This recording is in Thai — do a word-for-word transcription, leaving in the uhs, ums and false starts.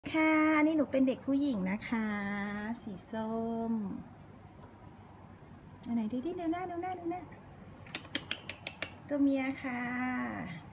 ค่ะอันนี้หนูเป็นเด็กผู้หญิงนะคะ สีส้ม อันไหนดูดิดูหน้าดูหน้าดูหน้า ตัวเมียค่ะ